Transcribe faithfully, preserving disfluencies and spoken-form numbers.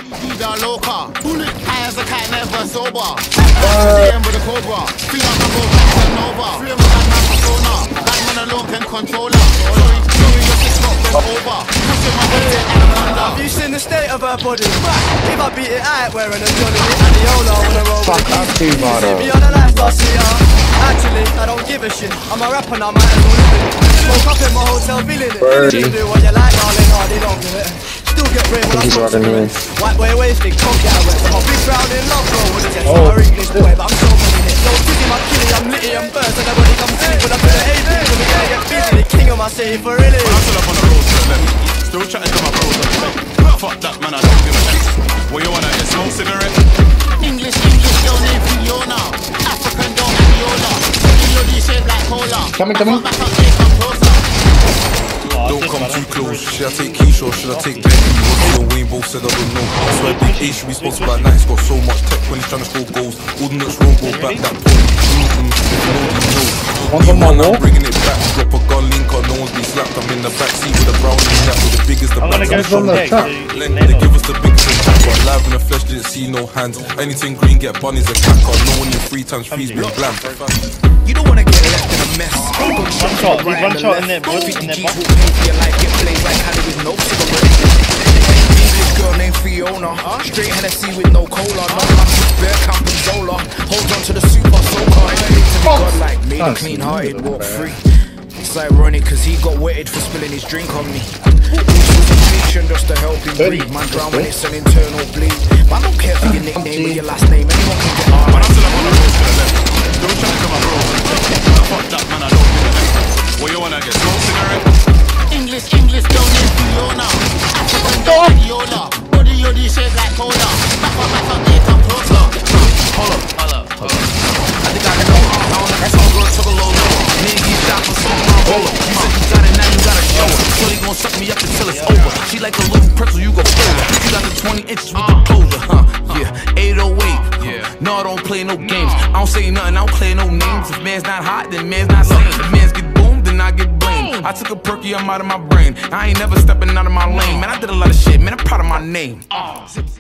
Vida loca, high as a cat, never sober. C M with a cobra, feel like I'm over, turn over. Free with that man persona, that man alone can control her. Sorry, sorry, your six not bent over. Pushing my way to Anaconda. Have you seen the state of her body? If I beat it out wearing a Johnny and the Ola on the road. Fuck up too, Vado. See me on the lifestyle, sweetheart. Actually, I don't give a shit. I'm a rapper now, might as well live it. Woke up in my hotel feeling it. You do what you like, darling, I did not give it. Still get brain when I smoke cigarettes. White boy wasting, coke out wet. I'm a big round in love, bro. With a chest, I'm a English boy, but I'm so funny it. No titty, my killie, I'm litty, I'm burst. And nobody comes see when I put an A B. When we gotta get busy, the king of my city for really. When I'm still up on the road to the left, still chatting to my bros. Fuck that man, I don't give a shit. What you wanna get, smoke cigarette? English, English, your name Fiona. African, don't Viola. Melody shaped like cola. Coming, coming. Back up, they come closer. Don't come too close. Should I take Keisha or should I take Becky? What's the Wayne both said I don't know. I swear Big A should be sponsored by Nike's got so much tech when he's trying to score goals. All the nuts wrong, go back that pole. Mm-mm, if you know, you know. One for Man, more. I'm bringing it back. Drop a gun link on, no one's been slapped. I'm in the back seat with a brown cap with the biggest, the I'm gonna back. go from there. Length, they give us the biggest attack, but live in the flesh didn't see no hands. Anything green get bunnies a cacker. No one in three times three's been bland. You don't wanna get left in a mess. One shot, he's one shot in there, boys, in their box. English girl named Fiona, straight Hennessy with no cola. No lunch, bear camp and Zola. Hold on to the super soaker. Anything to be godlike, made him clean hearted, walk free. It's ironic cause he got wetted for spilling his drink on me. Fiction just to help him breathe. Man drown when it's an internal bleed. Man don't care for your nickname or your last name. Anyone can get hard. Man, I'm still up on the road to the left. Don't try to come my bros. Fuck that man, I don't give a shit. What you wanna get, smoke cigarette? English, English, your name Fiona. African, don't Viola. Body, yoddy, shaped like cola. Back up, back up, they come closer. Hold up, hold up, hold up. I think I can know. I don't know. That's all girl took a low low. Nigga, you shot for smoking my roller. You said you got it, now you gotta show it. So they gon' suck me up until it's over. She like a little pretzel, you go further. She got the twenty inches with the closure, huh? Yeah, eight oh eight. Yeah. No, I don't play no games. I don't say nothing, I don't play no names. If man's not hot, then man's not sane. If man's get boomed, then I get blamed. I took a perky, I'm out of my brain. I ain't never stepping out of my lane. Man, I did a lot of shit, man, I'm proud of my name.